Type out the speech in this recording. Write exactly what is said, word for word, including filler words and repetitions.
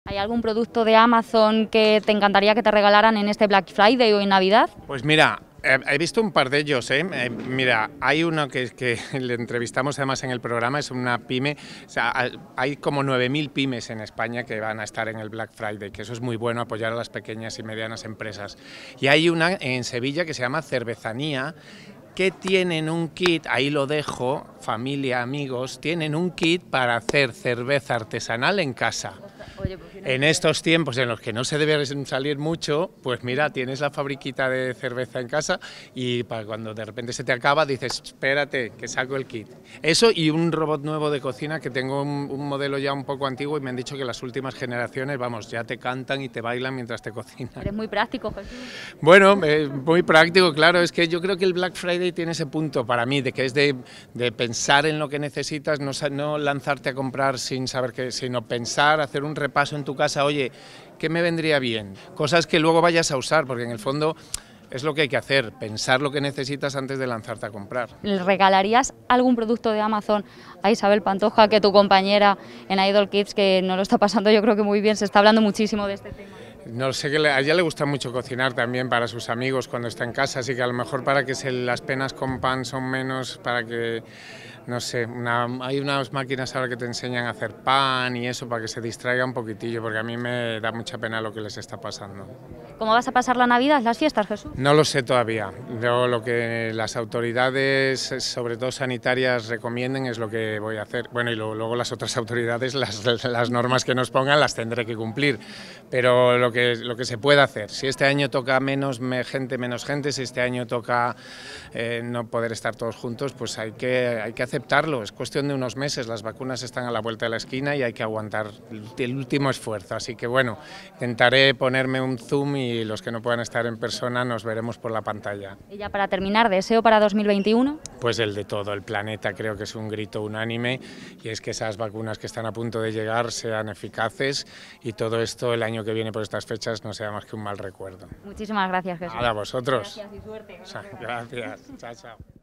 ¿Hay algún producto de Amazon que te encantaría que te regalaran en este Black Friday o en Navidad? Pues mira, eh, he visto un par de ellos, ¿eh? Eh, mira, hay uno que, que le entrevistamos además en el programa, es una pyme, o sea, hay como nueve mil pymes en España que van a estar en el Black Friday, que eso es muy bueno, apoyar a las pequeñas y medianas empresas. Y hay una en Sevilla que se llama Cervezanía, que tienen un kit, ahí lo dejo, familia, amigos, tienen un kit para hacer cerveza artesanal en casa. Oye, pues En estos tiempos en los que no se debe salir mucho, pues mira, tienes la fabriquita de cerveza en casa y para cuando de repente se te acaba dices, espérate, que saco el kit. Eso y un robot nuevo de cocina que tengo un, un modelo ya un poco antiguo y me han dicho que las últimas generaciones, vamos, ya te cantan y te bailan mientras te cocinan. Eres muy práctico, Jesús. Bueno, eh, muy práctico, claro, es que yo creo que el Black Friday tiene ese punto para mí, de que es de, de pensar en lo que necesitas, no, no lanzarte a comprar sin saber qué, sino pensar, hacer un repaso en tu casa, oye, ¿qué me vendría bien? Cosas que luego vayas a usar, porque en el fondo es lo que hay que hacer, pensar lo que necesitas antes de lanzarte a comprar. ¿Le regalarías algún producto de Amazon a Isabel Pantoja, que tu compañera en Idol Kids, que no lo está pasando yo creo que muy bien, se está hablando muchísimo de este tema? No sé, que a ella le gusta mucho cocinar también para sus amigos cuando está en casa, así que a lo mejor para que se, las penas con pan son menos, para que, no sé, una, hay unas máquinas ahora que te enseñan a hacer pan y eso, para que se distraiga un poquitillo, porque a mí me da mucha pena lo que les está pasando. ¿Cómo vas a pasar la Navidad, las fiestas, Jesús? No lo sé todavía. Yo, lo que las autoridades, sobre todo sanitarias, recomienden es lo que voy a hacer. Bueno, y luego, luego las otras autoridades, las, las normas que nos pongan las tendré que cumplir, pero lo que, lo que se puede hacer. Si este año toca menos me, gente, menos gente, si este año toca eh, no poder estar todos juntos, pues hay que, hay que aceptarlo. Es cuestión de unos meses, las vacunas están a la vuelta de la esquina y hay que aguantar el último esfuerzo. Así que bueno, intentaré ponerme un Zoom y los que no puedan estar en persona nos veremos por la pantalla. Y ya para terminar, ¿deseo para dos mil veintiuno? Pues el de todo el planeta, creo que es un grito unánime, y es que esas vacunas que están a punto de llegar sean eficaces y todo esto el año que viene por estas fechas no sea más que un mal recuerdo. Muchísimas gracias, Jesús. Nada, a vosotros. Gracias y suerte. Gracias. Chao, chao.